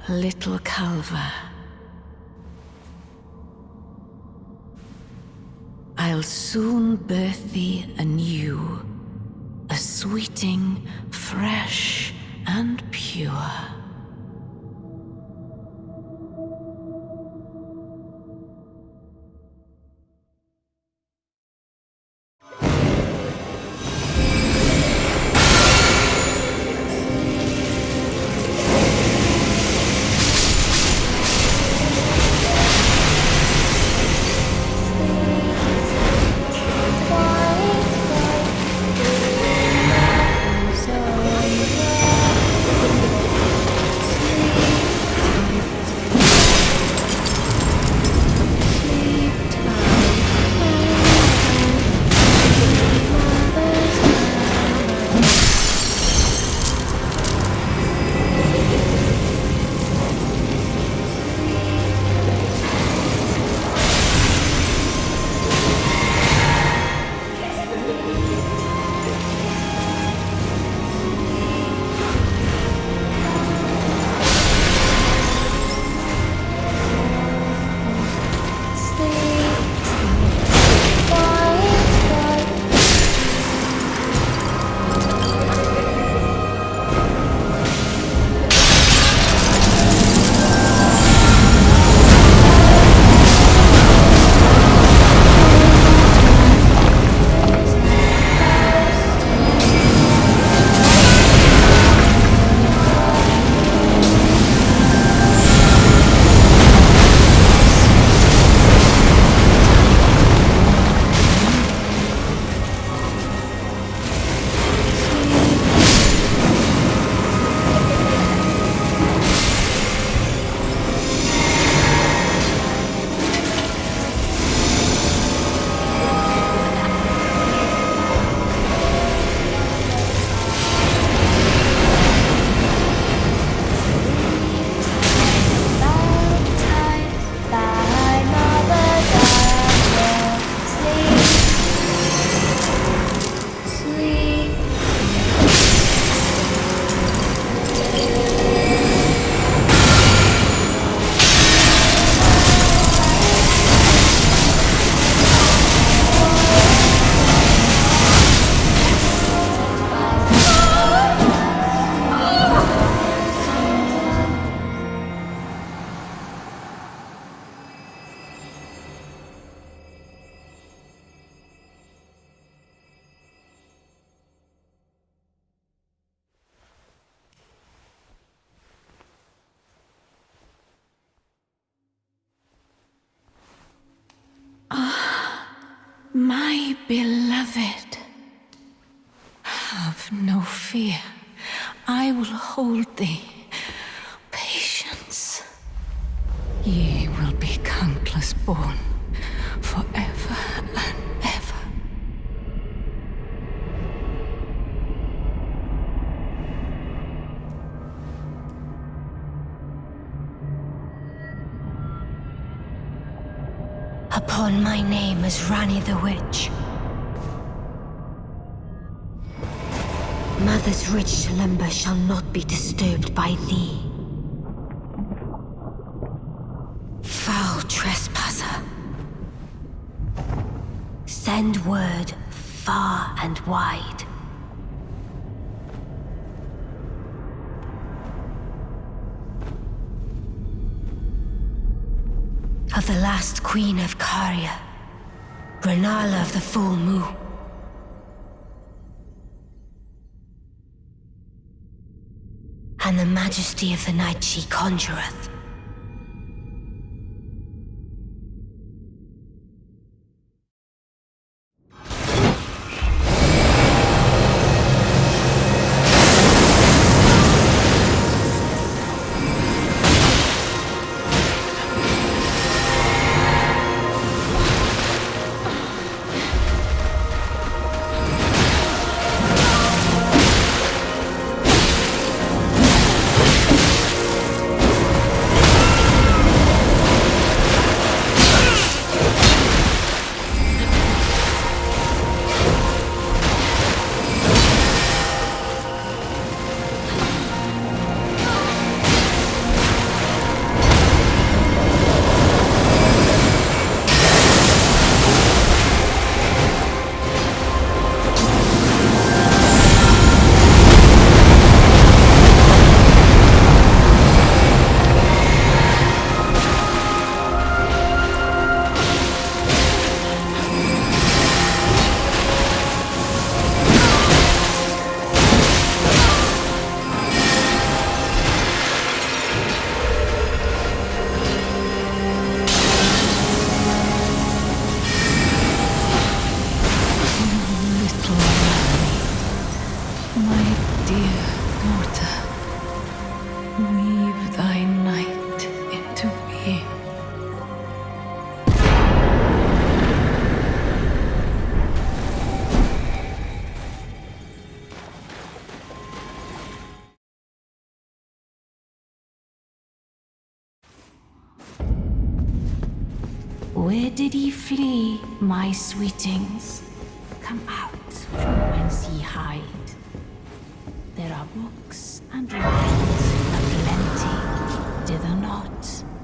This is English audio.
little Calva. I'll soon birth thee anew, a sweeting, fresh and pure. My beloved, have no fear. I will hold thee. Patience. Ye will be countless born, forever and ever. Upon my name as Rani the Witch. Mother's rich slumber shall not be disturbed by thee. Foul trespasser. Send word far and wide. Of the last queen of Caria, Rennala of the full moon. And the majesty of the night she conjureth. Where did ye flee, my sweetings? Come out from whence ye hide. There are books and light aplenty, dither not.